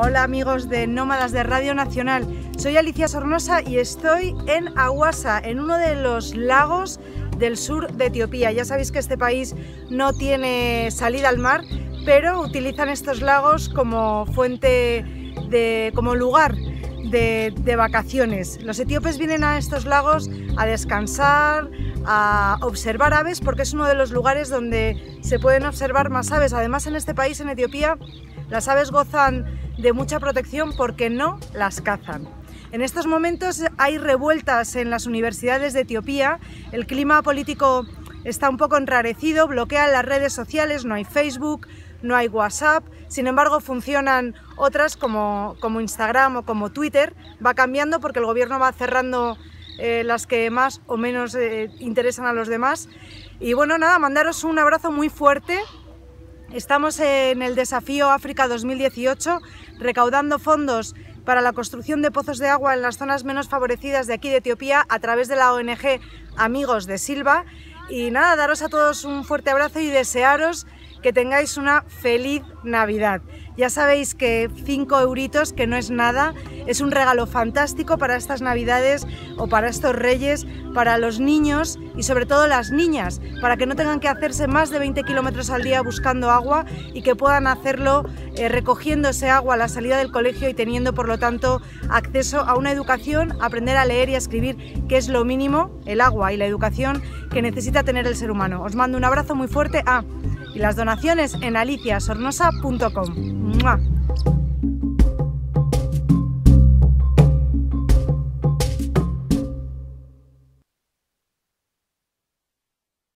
Hola amigos de Nómadas de Radio Nacional, soy Alicia Sornosa y estoy en Hawassa, en uno de los lagos del sur de Etiopía. Ya sabéis que este país no tiene salida al mar, pero utilizan estos lagos como como lugar de vacaciones. Los etíopes vienen a estos lagos a descansar, a observar aves, porque es uno de los lugares donde se pueden observar más aves. Además, en este país, en Etiopía, las aves gozan de mucha protección porque no las cazan. En estos momentos hay revueltas en las universidades de Etiopía, el clima político está un poco enrarecido, bloquean las redes sociales, no hay Facebook, no hay WhatsApp, sin embargo funcionan otras como Instagram o como Twitter. Va cambiando porque el gobierno va cerrando las que más o menos interesan a los demás. Y bueno, nada, mandaros un abrazo muy fuerte. Estamos en el desafío África 2018, recaudando fondos para la construcción de pozos de agua en las zonas menos favorecidas de aquí de Etiopía a través de la ONG Amigos de Silva. Y nada, daros a todos un fuerte abrazo y desearos que tengáis una feliz Navidad. Ya sabéis que 5 euritos, que no es nada, es un regalo fantástico para estas Navidades o para estos Reyes, para los niños y sobre todo las niñas, para que no tengan que hacerse más de 20 kilómetros al día buscando agua y que puedan hacerlo recogiendo ese agua a la salida del colegio y teniendo por lo tanto acceso a una educación, aprender a leer y a escribir, que es lo mínimo, el agua y la educación que necesita tener el ser humano. Os mando un abrazo muy fuerte. Y las donaciones en aliciasornosa.com.